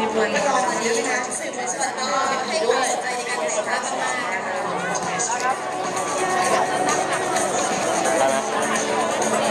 ที่มวลชนที่สื่อมวลชนก็ให้ความสนใจในการถ่ายภาพมากๆนะคะ